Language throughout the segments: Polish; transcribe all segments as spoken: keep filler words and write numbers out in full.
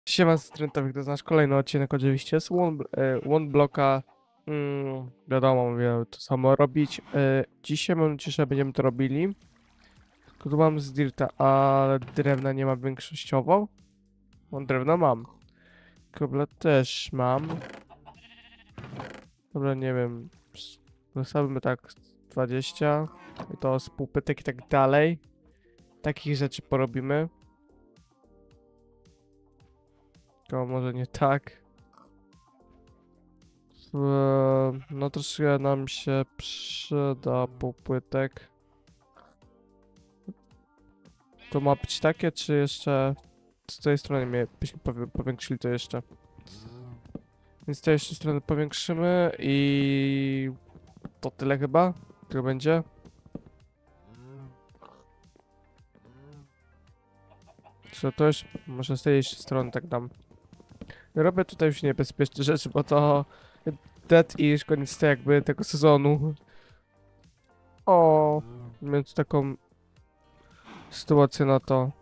Siema, Strętowych, to znasz kolejny odcinek oczywiście z One, e, one Blocka. Mm, wiadomo, mówię to samo robić. E, dzisiaj mam nadzieję, że będziemy to robili. Tylko tu mam z Dirta, ale drewna nie mam większościowo. Mam drewno mam. Kobla też mam. Dobra, nie wiem. s- Zostawimy tak dwadzieścia. I to z półpytek i tak dalej. Takich rzeczy porobimy. To może nie tak. Eee, No troszkę nam się przyda półpłytek. To ma być takie, czy jeszcze z tej strony mnie byśmy powi- powiększyli to jeszcze. Więc z tej jeszcze strony powiększymy i to tyle chyba. Tyle będzie. Czy to już może z tej jeszcze strony tak dam. Robię tutaj już niebezpieczne rzeczy, bo to dead i już koniec te jakby tego sezonu. O, miałem tu taką sytuację na to.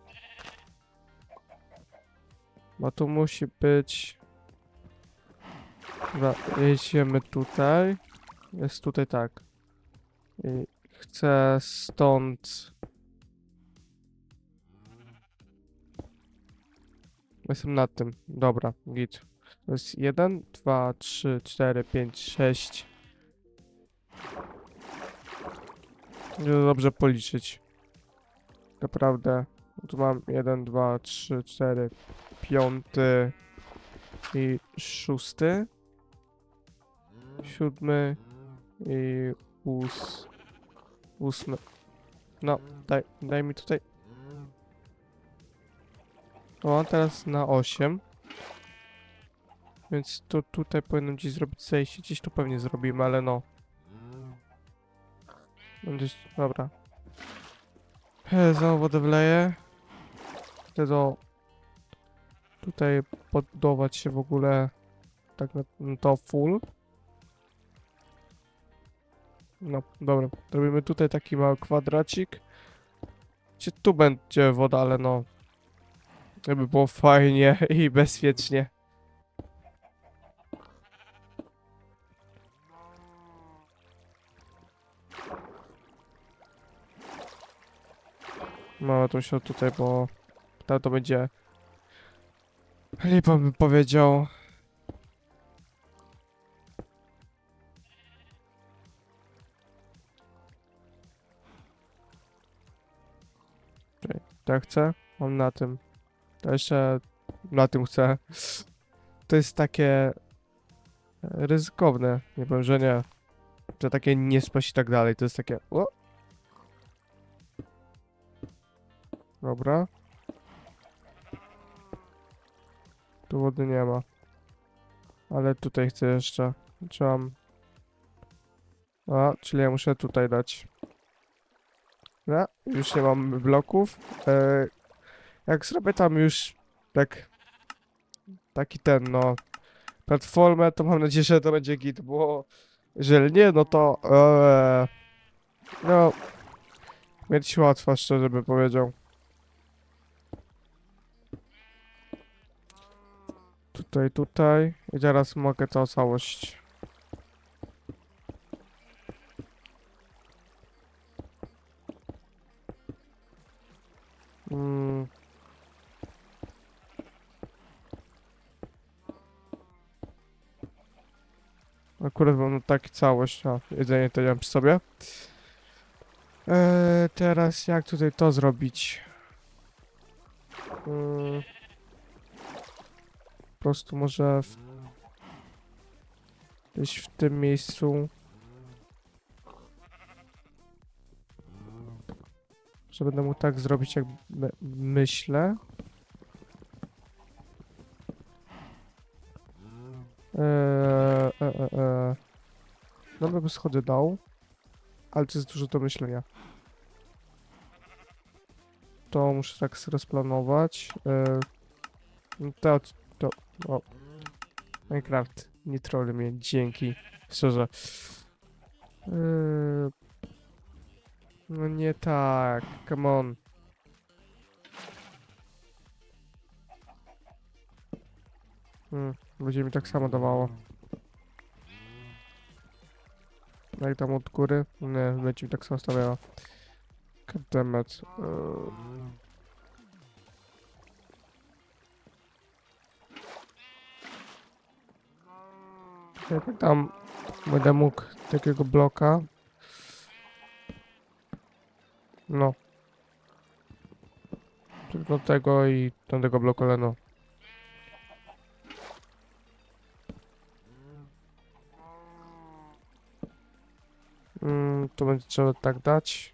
Bo tu musi być. Dobra, jedziemy tutaj. Jest tutaj tak. I chcę stąd. Jestem nad tym. Dobra, git. To jest jeden, dwa, trzy, cztery, pięć, sześć. Dobrze policzyć. Naprawdę. Tu mam jeden, dwa, trzy, cztery, piąty i szósty. Siódmy i ós... ósmy. No, daj, daj mi tutaj. O, teraz na osiem. Więc tu, tutaj powinienem gdzieś zrobić zejście. Gdzieś tu pewnie zrobimy, ale no. Gdzieś, dobra. E, Znowu wodę wleję. Chcę do... Tutaj podbudować się w ogóle tak na, na to full. No, dobra. Robimy tutaj taki mały kwadracik. Gdzie tu będzie woda, ale no. Żeby było fajnie i bezpiecznie. No, to się tutaj, bo to, to będzie... Lipa bym powiedział. Czekaj, tak chcę? Mam na tym. To jeszcze na tym chcę. To jest takie e, ryzykowne. Nie powiem, że nie. Że takie nie spaść i tak dalej. To jest takie... O! Dobra. Tu wody nie ma. Ale tutaj chcę jeszcze. Trzymam. A, czyli ja muszę tutaj dać. No, już nie mam bloków. E, jak zrobię tam już tak... Taki ten, no... Platformę, to mam nadzieję, że to będzie git, bo... Jeżeli nie, no to... E, no... Mieć łatwo, szczerze bym powiedział. Tutaj, tutaj. I teraz mogę całą całość. Mm. Akurat mam taki całość. A, jedzenie to nie mam przy sobie. Eee, teraz jak tutaj to zrobić? Mm. Po prostu może w, gdzieś w tym miejscu. Że będę mógł tak zrobić, jak my, myślę. Eee, e, e, e. Dobra, by schody dał. Ale to jest dużo do myślenia. To muszę tak rozplanować. Eee, to, to, o. Minecraft, nie trolluj mnie, dzięki. Szczerze. Eee, no nie tak, come on. Hmm, będzie mi tak samo dawało. Jak tam od góry? Nie, będzie mi tak samo stawiało. Goddammit. Yy. Jak tam będę mógł takiego bloka. No. Tylko tego i tamtego bloku, ale no. Mm, to będzie trzeba tak dać.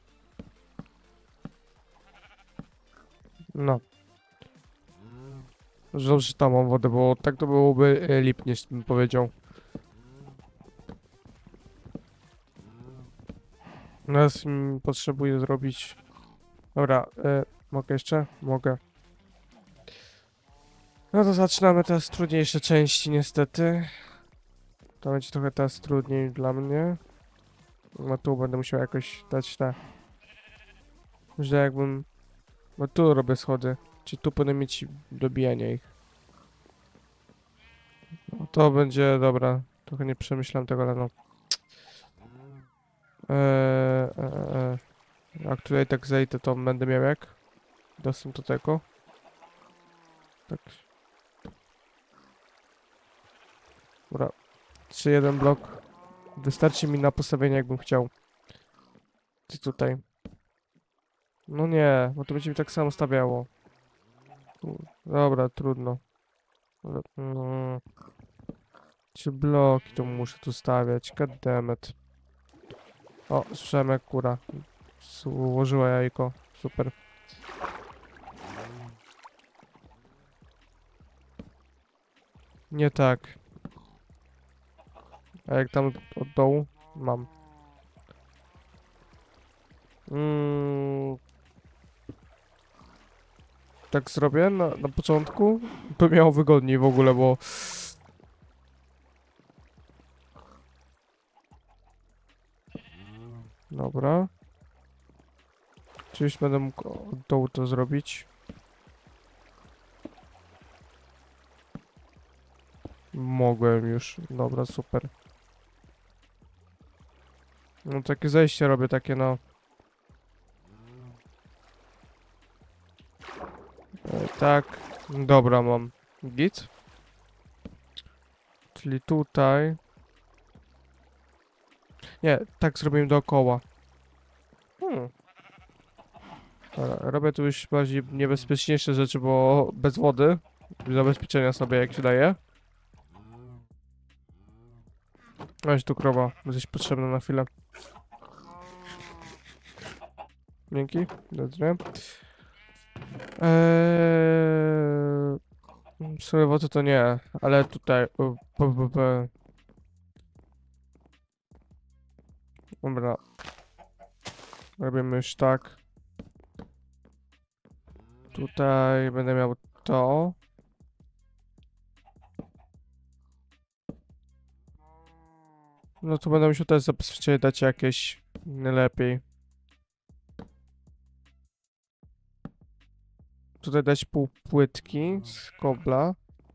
No. Że Dobrze, że tam mam wodę, bo tak to byłoby e, lipnie, bym powiedział. Teraz mm, potrzebuję zrobić... Dobra, e, mogę jeszcze? Mogę. No to zaczynamy teraz trudniejsze części, niestety. To będzie trochę teraz trudniej dla mnie. No tu będę musiał jakoś dać te... Że jakbym... No tu robię schody. Czy tu powinien mieć dobijanie ich. No to będzie, dobra. Trochę nie przemyślałem tego, ale no. Eee, eee, eee. Jak tutaj tak zejdę, to będę miał jak? Dostęp do tego. Tak. Dobra. Czy jeden blok. Wystarczy mi na postawienie, jakbym chciał. Czy tutaj. No nie, bo to będzie mi tak samo stawiało. Tu. Dobra, trudno. Dobra, mm. Trzy bloki to muszę tu stawiać. Goddammit. O, słyszałem jak kura złożyła jajko. Super. Nie tak. A jak tam od dołu? Mam. Mm, tak zrobię na, na początku. By miało wygodniej w ogóle, bo... Dobra. Czyś będę mógł od dołu to zrobić? Mogłem już. Dobra, super. No takie zejście robię, takie no... E, tak. Dobra, mam. Git. Czyli tutaj. Nie, tak zrobiłem dookoła. Hmm. Dobra, robię tu już bardziej niebezpieczniejsze rzeczy, bo bez wody. Zabezpieczenia sobie jak się daje. Weź tu krowa, jesteś potrzebna na chwilę. Dzięki, dobrze. Eee... W sumie wody to nie, ale tutaj... u, p, p, p. Dobra. Robimy już tak. Tutaj będę miał to. No tu będę musiał też zabezpieczenie dać jakieś lepiej. Tutaj dać pół płytki z kobla.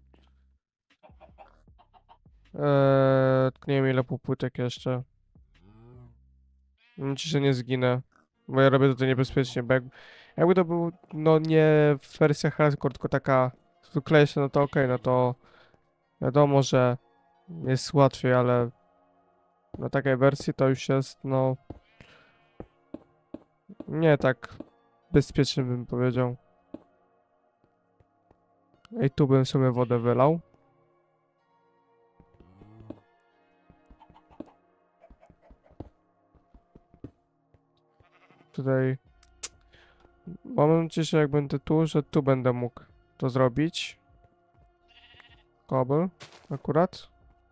Eee, tylko nie wiem ile pół płytek jeszcze. Mam nadzieję, że nie zginę. Bo ja robię to niebezpiecznie, bo jak, jakby to był, no nie wersja hardcore, tylko taka zwyklejsza, no to okej, okay, no to wiadomo, że jest łatwiej, ale na takiej wersji to już jest, no nie tak bezpiecznie bym powiedział. I tu bym sobie wodę wylał. Tutaj mam nadzieję, że jak będę tu, że tu będę mógł to zrobić. Kobel, akurat.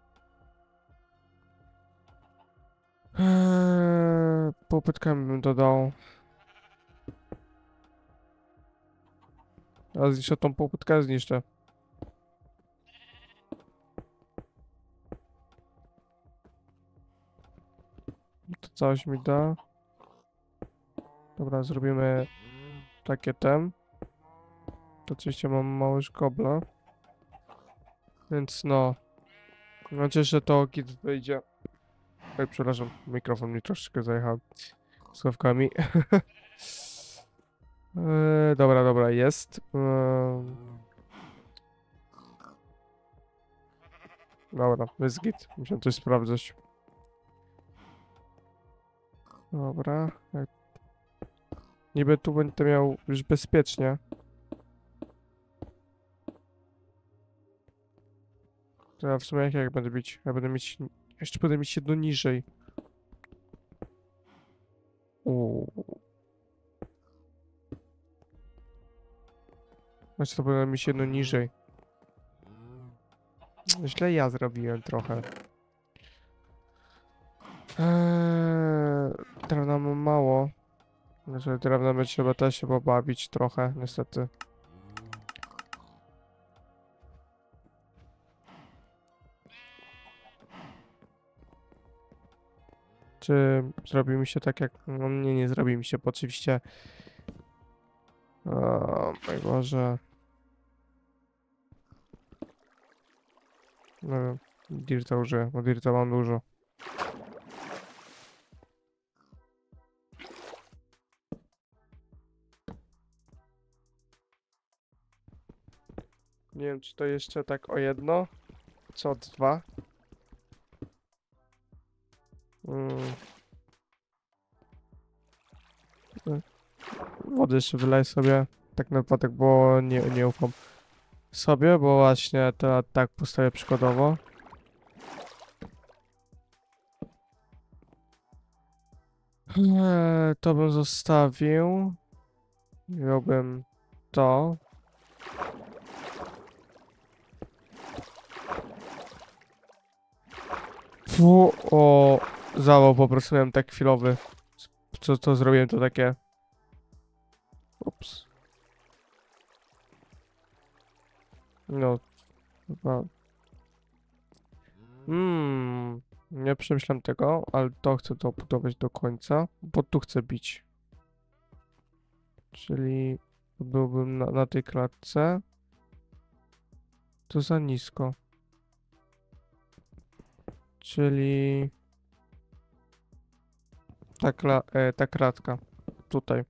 Eee, popytkami bym dodał. A zniszczę tą popytkę, zniszczę. To coś mi da. Dobra, zrobimy takie tem. To oczywiście mam mały szkobla. Więc no. Mam nadzieję, że to git wyjdzie. Oj, przepraszam, mikrofon mi troszeczkę zajechał sławkami. Eee, dobra, dobra, jest. Eee, dobra, jest git. Musiałem coś sprawdzać. Dobra. jak- Niby tu będę miał już bezpiecznie. To ja w sumie jak, jak będę mieć? Ja będę mieć... Jeszcze będę mieć jedno niżej. Uuu. Znaczy to będę mieć jedno niżej. Źle ja zrobiłem trochę. Eee, drewna mam mało. Znaczy drewna będzie trzeba też się pobawić trochę, niestety. Czy zrobi mi się tak jak... No nie, nie zrobi mi się, bo oczywiście... O mój Boże. No wiem, dirta użyję, bo dirta mam dużo. Nie wiem, czy to jeszcze tak o jedno, czy o dwa. Mm. E, Wody jeszcze wylej sobie, tak na wypadek, bo nie, nie ufam sobie, bo właśnie to tak postawię przykładowo. Eee, to bym zostawił. Wziąłbym to. Fu, o, zawał po prostu miałem tak chwilowy. Co, co zrobiłem to takie. Ups. No, chyba. Hmm, nie przemyślam tego, ale to chcę dobudować do końca, bo tu chcę bić. Czyli byłbym na, na tej klatce. To za nisko. Czyli ta, kla e, ta kratka. Tutaj.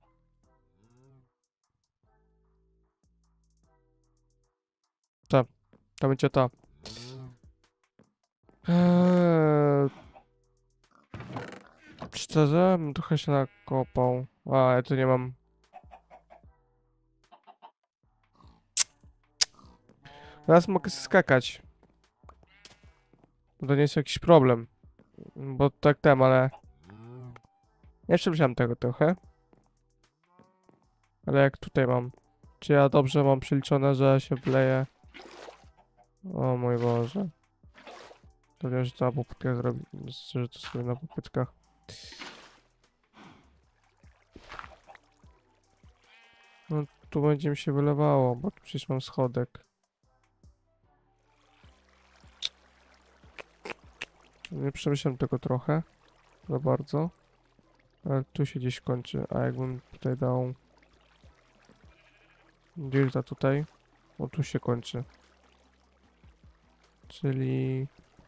Ta. To będzie ta. Eee, szczerze, bym trochę się nakopał. A, ja tu nie mam. Teraz mogę skakać. To nie jest jakiś problem. Bo tak tam, ale... Nie przemyślałem tego trochę. Ale jak tutaj mam? Czy ja dobrze mam przeliczone, że się wleje? O mój Boże. To wiem, że to na popytkach zrobi... że to sobie na popytkach. No tu będzie mi się wylewało, bo tu przecież mam schodek. Nie przemyślałem tego trochę. Za bardzo. Ale tu się gdzieś kończy. A jakbym tutaj dał... Dirta tutaj. O tu się kończy. Czyli...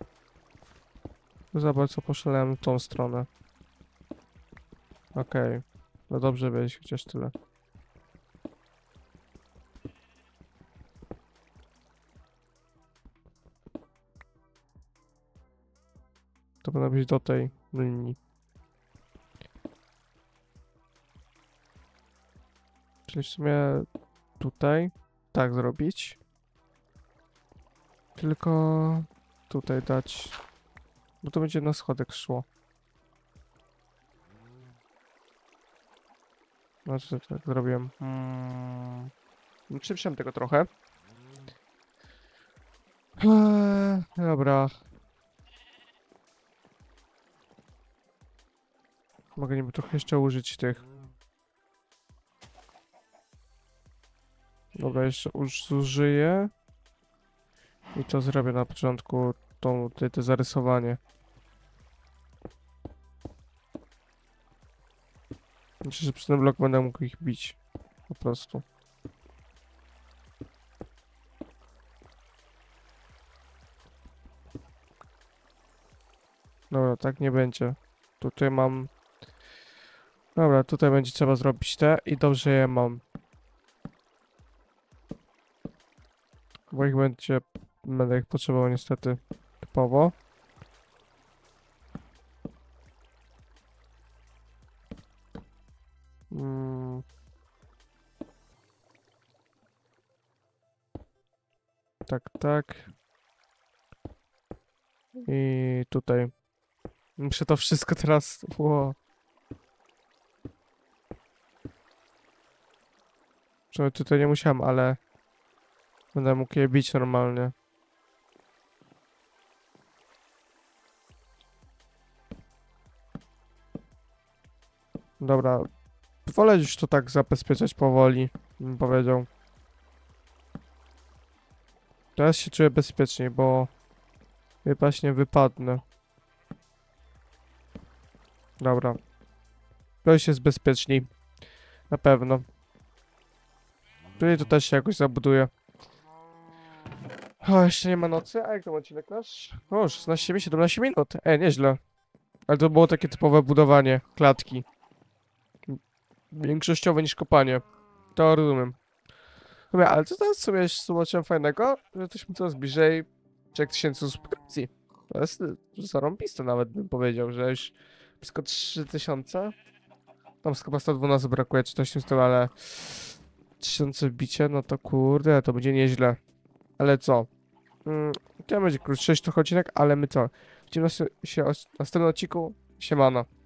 Za bardzo poszalałem w tą stronę. Okej. Okay. No dobrze wiedzieć chociaż tyle. To powinno być do tej linii. Czyli w sumie tutaj tak zrobić. Tylko tutaj dać. Bo to będzie na schodek szło. No co tak zrobiłem? Hmm. Przyprzem tego trochę. Eee, dobra. Mogę niby trochę jeszcze użyć tych. Dobra, jeszcze już zużyję. I to zrobię na początku, to, to, to zarysowanie. Myślę, że przy ten blok będę mógł ich bić. Po prostu. Dobra, tak nie będzie. Tutaj mam... Dobra, tutaj będzie trzeba zrobić te i dobrze je mam. Bo ich będzie... Będę ich potrzebował niestety typowo. Mm. Tak, tak. I tutaj. Muszę to wszystko teraz... Wow. Przynajmniej tutaj nie musiałem, ale... Będę mógł je bić normalnie. Dobra. Wolę już to tak zabezpieczać powoli, bym powiedział. Teraz się czuję bezpieczniej, bo... Właśnie wypadnę. Dobra. To już jest bezpieczniej. Na pewno. Tutaj to też się jakoś zabuduje. O, jeszcze nie ma nocy. A jak to odcinek nasz? O, szesnaście minut, siedemnaście minut. E, nieźle. Ale to było takie typowe budowanie klatki. Większościowe niż kopanie. To rozumiem. Dobra, ale to teraz sobie zobaczyłem fajnego, że jesteśmy coraz bliżej trzech tysięcy subskrypcji. To jest zarąbiste nawet, bym powiedział, że już blisko trzy tysiące. Tam chyba sto dwanaście brakuje, czy coś w tym stylu, ale tysiące bicie, no to kurde, to będzie nieźle. Ale co? Mm, to będzie krótszy trochę odcinek, ale my co? Widzimy się w następnym odcinku. Siemano.